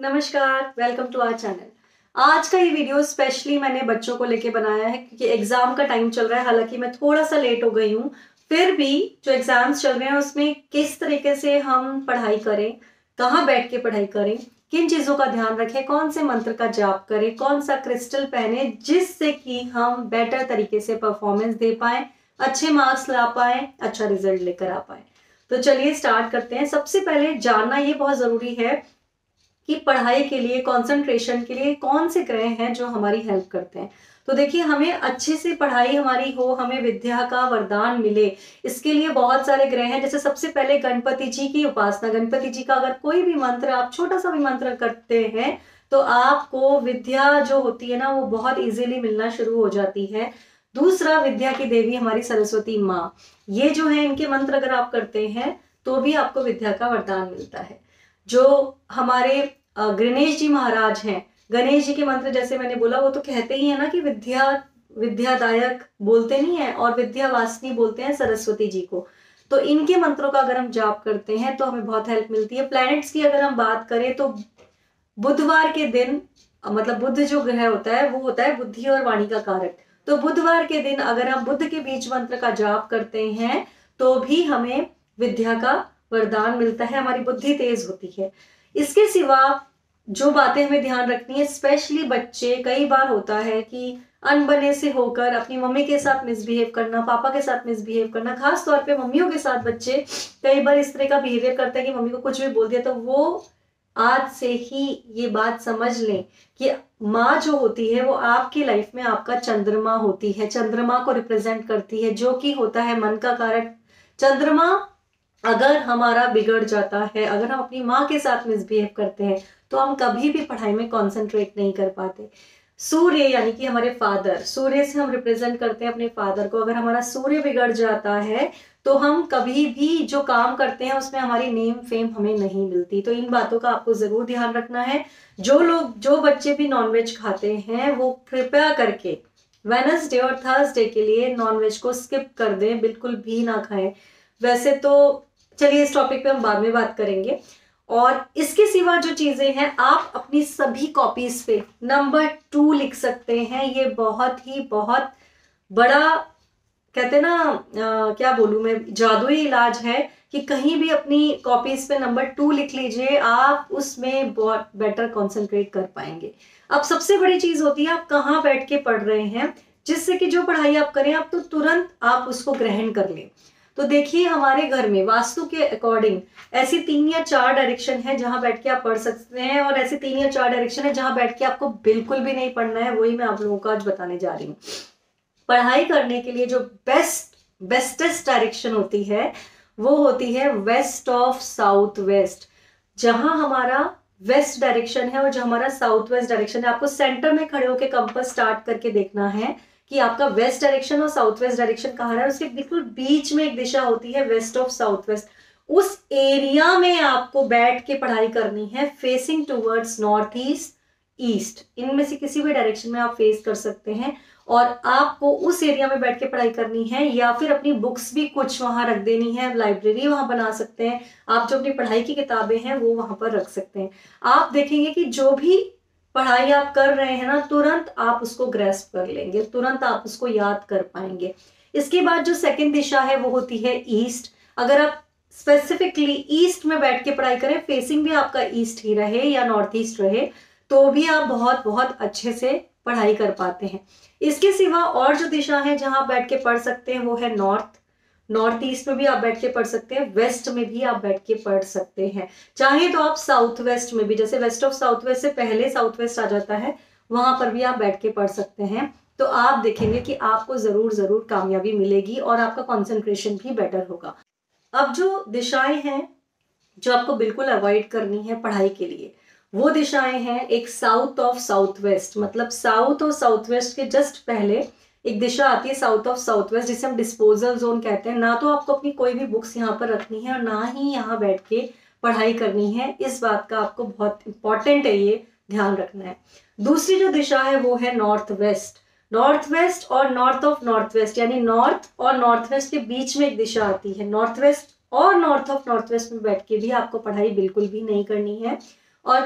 नमस्कार, welcome to our channel. आज का ये वीडियो स्पेशली मैंने बच्चों को लेके बनाया है क्योंकि एग्जाम का टाइम चल रहा है। हालांकि मैं थोड़ा सा लेट हो गई हूँ, फिर भी जो एग्जाम्स चल रहे हैं उसमें किस तरीके से हम पढ़ाई करें, कहाँ बैठ के पढ़ाई करें, किन चीजों का ध्यान रखें, कौन से मंत्र का जाप करें, कौन सा क्रिस्टल पहने जिससे कि हम बेटर तरीके से परफॉर्मेंस दे पाए, अच्छे मार्क्स ला पाए, अच्छा रिजल्ट लेकर आ पाए। तो चलिए स्टार्ट करते हैं। सबसे पहले जानना ये बहुत जरूरी है कि पढ़ाई के लिए, कंसंट्रेशन के लिए कौन से ग्रह हैं जो हमारी हेल्प करते हैं। तो देखिए, हमें अच्छे से पढ़ाई हमारी हो, हमें विद्या का वरदान मिले, इसके लिए बहुत सारे ग्रह हैं। जैसे सबसे पहले गणपति जी की उपासना। गणपति जी का अगर कोई भी मंत्र, आप छोटा सा भी मंत्र करते हैं तो आपको विद्या जो होती है ना वो बहुत इजीली मिलना शुरू हो जाती है। दूसरा, विद्या की देवी हमारी सरस्वती माँ, ये जो है इनके मंत्र अगर आप करते हैं तो भी आपको विद्या का वरदान मिलता है। जो हमारे गणेश जी महाराज हैं, गणेश जी के मंत्र जैसे मैंने बोला, वो तो कहते ही है ना कि विद्यादायक बोलते नहीं है और विद्यावासिनी बोलते हैं सरस्वती जी को। तो इनके मंत्रों का अगर हम जाप करते हैं तो हमें बहुत हेल्प मिलती है। प्लैनेट्स की अगर हम बात करें तो बुधवार के दिन, मतलब बुध जो ग्रह होता है वो होता है बुद्धि और वाणी का कारक। तो बुधवार के दिन अगर हम बुध के बीज मंत्र का जाप करते हैं तो भी हमें विद्या का वरदान मिलता है, हमारी बुद्धि तेज होती है। इसके सिवा जो बातें हमें ध्यान रखनी है, स्पेशली बच्चे, कई बार होता है कि अनबने से होकर अपनी मम्मी के साथ मिसबिहेव करना, पापा के साथ मिसबिहेव करना, खास तौर पे मम्मियों के साथ बच्चे कई बार इस तरह का बिहेवियर करते हैं कि मम्मी को कुछ भी बोल दिया। तो वो आज से ही ये बात समझ लें कि माँ जो होती है वो आपकी लाइफ में आपका चंद्रमा होती है, चंद्रमा को रिप्रेजेंट करती है, जो कि होता है मन का कारक। चंद्रमा अगर हमारा बिगड़ जाता है, अगर हम अपनी माँ के साथ मिसबिहेव करते हैं तो हम कभी भी पढ़ाई में कंसंट्रेट नहीं कर पाते। सूर्य यानी कि हमारे फादर, सूर्य से हम रिप्रेजेंट करते हैं अपने फादर को। अगर हमारा सूर्य बिगड़ जाता है तो हम कभी भी जो काम करते हैं उसमें हमारी नेम फेम हमें नहीं मिलती। तो इन बातों का आपको जरूर ध्यान रखना है। जो बच्चे भी नॉनवेज खाते हैं वो कृपया करके वेडनेसडे और थर्सडे के लिए नॉनवेज को स्किप कर दें, बिल्कुल भी ना खाएं। वैसे तो चलिए इस टॉपिक पे हम बाद में बात करेंगे। और इसके सिवा जो चीजें हैं, आप अपनी सभी कॉपीज पे नंबर 2 लिख सकते हैं। ये बहुत बड़ा, कहते हैं ना, क्या बोलूं मैं, जादुई इलाज है कि कहीं भी अपनी कॉपीज पे नंबर 2 लिख लीजिए, आप उसमें बहुत बेटर कंसंट्रेट कर पाएंगे। अब सबसे बड़ी चीज होती है आप कहाँ बैठ के पढ़ रहे हैं, जिससे कि जो पढ़ाई आप करें आप तो तुरंत आप उसको ग्रहण कर लें। तो देखिए, हमारे घर में वास्तु के अकॉर्डिंग ऐसी 3 या 4 डायरेक्शन है जहां बैठ के आप पढ़ सकते हैं, और ऐसी 3 या 4 डायरेक्शन है जहां बैठ के आपको बिल्कुल भी नहीं पढ़ना है। वही मैं आप लोगों को आज बताने जा रही हूँ। पढ़ाई करने के लिए जो बेस्टेस्ट डायरेक्शन होती है वो होती है वेस्ट ऑफ साउथ वेस्ट। जहां हमारा वेस्ट डायरेक्शन है और जो हमारा साउथ वेस्ट डायरेक्शन है, आपको सेंटर में खड़े होकर कंपास स्टार्ट करके देखना है कि आपका वेस्ट डायरेक्शन और साउथ वेस्ट डायरेक्शन कहाँ है। उसके बिल्कुल बीच में एक दिशा होती है वेस्ट ऑफ साउथ वेस्ट। उस एरिया में आपको बैठ के पढ़ाई करनी है, facing towards north east, east. इनमें से किसी भी डायरेक्शन में आप फेस कर सकते हैं और आपको उस एरिया में बैठ के पढ़ाई करनी है, या फिर अपनी बुक्स भी कुछ वहां रख देनी है, लाइब्रेरी वहां बना सकते हैं। आप जो अपनी पढ़ाई की किताबें हैं वो वहां पर रख सकते हैं। आप देखेंगे कि जो भी पढ़ाई आप कर रहे हैं ना, तुरंत आप उसको ग्रैस्प कर लेंगे, तुरंत आप उसको याद कर पाएंगे। इसके बाद जो सेकंड दिशा है वो होती है ईस्ट। अगर आप स्पेसिफिकली ईस्ट में बैठ के पढ़ाई करें, फेसिंग भी आपका ईस्ट ही रहे या नॉर्थ ईस्ट रहे, तो भी आप बहुत अच्छे से पढ़ाई कर पाते हैं। इसके सिवा और जो दिशा है जहां आप बैठ के पढ़ सकते हैं वो है नॉर्थ ईस्ट में भी आप बैठ के पढ़ सकते हैं, वेस्ट में भी आप बैठ के पढ़ सकते हैं। चाहे तो आप साउथ वेस्ट में भी, जैसे वेस्ट ऑफ साउथ वेस्ट से पहले साउथ वेस्ट आ जाता है, वहां पर भी आप बैठ के पढ़ सकते हैं। तो आप देखेंगे कि आपको जरूर कामयाबी मिलेगी और आपका कंसंट्रेशन भी बेटर होगा। अब जो दिशाएं हैं जो आपको बिल्कुल अवॉइड करनी है पढ़ाई के लिए, वो दिशाएं हैं एक साउथ ऑफ साउथ वेस्ट, मतलब साउथ और साउथ वेस्ट के जस्ट पहले एक दिशा आती है साउथ ऑफ साउथ वेस्ट, जिसे हम डिस्पोजल जोन कहते हैं। ना तो आपको अपनी कोई भी बुक्स यहाँ पर रखनी है और ना ही यहाँ बैठ के पढ़ाई करनी है। इस बात का आपको बहुत इंपॉर्टेंट है, ये ध्यान रखना है। दूसरी जो दिशा है वो है नॉर्थ वेस्ट और नॉर्थ ऑफ नॉर्थ वेस्ट, यानी नॉर्थ और नॉर्थ वेस्ट के बीच में एक दिशा आती है। नॉर्थ वेस्ट और नॉर्थ ऑफ नॉर्थ वेस्ट में बैठ के भी आपको पढ़ाई बिल्कुल भी नहीं करनी है। और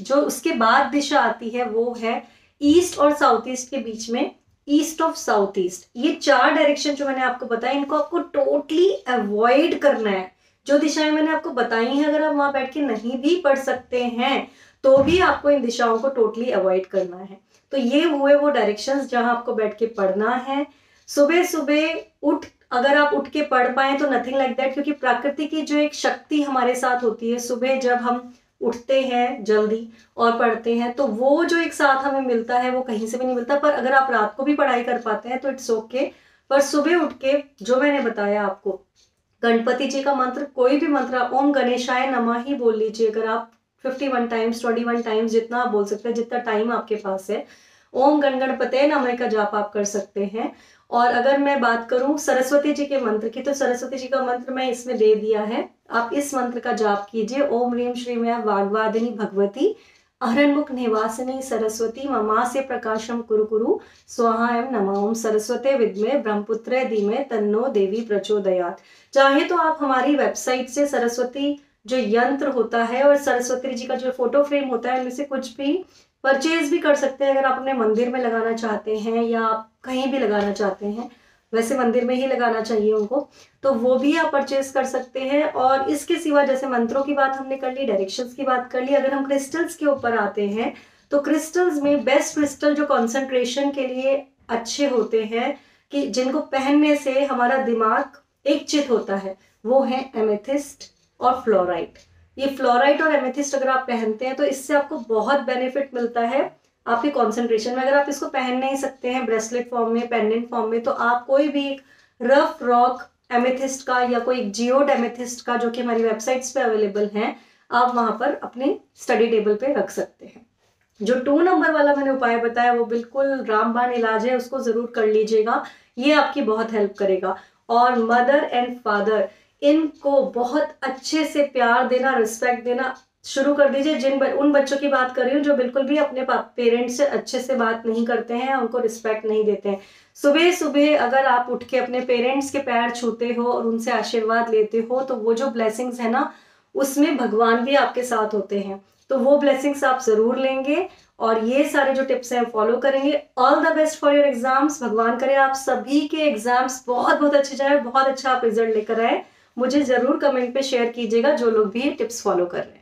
जो उसके बाद दिशा आती है वो है ईस्ट और साउथ ईस्ट के बीच में ईस्ट ऑफ साउथ ईस्ट। ये 4 डायरेक्शन जो मैंने आपको बताया इनको आपको टोटली अवॉइड करना है। जो दिशाएं मैंने आपको बताई हैं अगर आप वहां बैठ के नहीं भी पढ़ सकते हैं तो भी आपको इन दिशाओं को टोटली अवॉइड करना है। तो ये हुए वो डायरेक्शंस जहां आपको बैठ के पढ़ना है। सुबह सुबह अगर आप उठ के पढ़ पाए तो नथिंग लाइक दैट, क्योंकि प्रकृति की जो एक शक्ति हमारे साथ होती है सुबह जब हम उठते हैं जल्दी और पढ़ते हैं तो वो जो एक साथ हमें मिलता है वो कहीं से भी नहीं मिलता। पर अगर आप रात को भी पढ़ाई कर पाते हैं तो इट्स ओके। पर सुबह उठ के जो मैंने बताया आपको गणपति जी का मंत्र, कोई भी मंत्र, ओम गणेशाय नमः ही बोल लीजिए। अगर आप 51 टाइम्स 21 टाइम्स जितना आप बोल सकते हैं, जितना टाइम आपके पास है, ओम गणपते नमः का जाप आप कर सकते हैं। और अगर मैं बात करूं सरस्वती जी के मंत्र की तो सरस्वती जी का मंत्र मैं इसमें दे दिया है। आप इस मंत्र का जाप कीजिए, ओम ह्रीम श्रीम वाग्वादिनी भगवती अहरन्मुख निवासिनी सरस्वती ममास्य प्रकाशम कुरु कुरु स्वाहा एम नमः। ओम सरस्वते विद्मे ब्रह्मपुत्रे धीमे तन्नो देवी प्रचोदयात्। चाहे तो आप हमारी वेबसाइट से सरस्वती जो यंत्र होता है और सरस्वती जी का जो फोटो फ्रेम होता है इनमें से कुछ भी परचेज भी कर सकते हैं। अगर आप अपने मंदिर में लगाना चाहते हैं या आप कहीं भी लगाना चाहते हैं, वैसे मंदिर में ही लगाना चाहिए उनको, तो वो भी आप परचेज कर सकते हैं। और इसके सिवा जैसे मंत्रों की बात हमने कर ली, डायरेक्शंस की बात कर ली, अगर हम क्रिस्टल्स के ऊपर आते हैं तो क्रिस्टल्स में बेस्ट क्रिस्टल जो कंसंट्रेशन के लिए अच्छे होते हैं कि जिनको पहनने से हमारा दिमाग एकचित होता है वो है एमेथिस्ट और फ्लोराइट। ये फ्लोराइट और एमेथिस्ट अगर आप पहनते हैं तो इससे आपको बहुत बेनिफिट मिलता है आपके कंसंट्रेशन में। अगर आप इसको पहन नहीं सकते हैं ब्रेसलेट फॉर्म में, पेंडेंट फॉर्म में, तो आप कोई भी एक रफ रॉक एमेथिस्ट का या कोई एक जियोड एमेथिस्ट का जो कि हमारी वेबसाइट्स पे अवेलेबल हैं, आप वहां पर अपने स्टडी टेबल पे रख सकते हैं। जो 2 नंबर वाला मैंने उपाय बताया वो बिल्कुल रामबाण इलाज है, उसको जरूर कर लीजिएगा, ये आपकी बहुत हेल्प करेगा। और मदर एंड फादर इनको बहुत अच्छे से प्यार देना, रिस्पेक्ट देना शुरू कर दीजिए। उन बच्चों की बात कर रही हूँ जो बिल्कुल भी अपने पेरेंट्स से अच्छे से बात नहीं करते हैं, उनको रिस्पेक्ट नहीं देते हैं। सुबह सुबह अगर आप उठ के अपने पेरेंट्स के पैर छूते हो और उनसे आशीर्वाद लेते हो तो वो जो ब्लेसिंग्स है ना उसमें भगवान भी आपके साथ होते हैं, तो वो ब्लेसिंग्स आप जरूर लेंगे और ये सारे जो टिप्स हैं फॉलो करेंगे। All the best for your exams. भगवान करे आप सभी के एग्जाम्स बहुत बहुत अच्छे जाए, बहुत अच्छा आप रिजल्ट लेकर आए। मुझे जरूर कमेंट पे शेयर कीजिएगा जो लोग भी ये टिप्स फॉलो कर रहे हैं।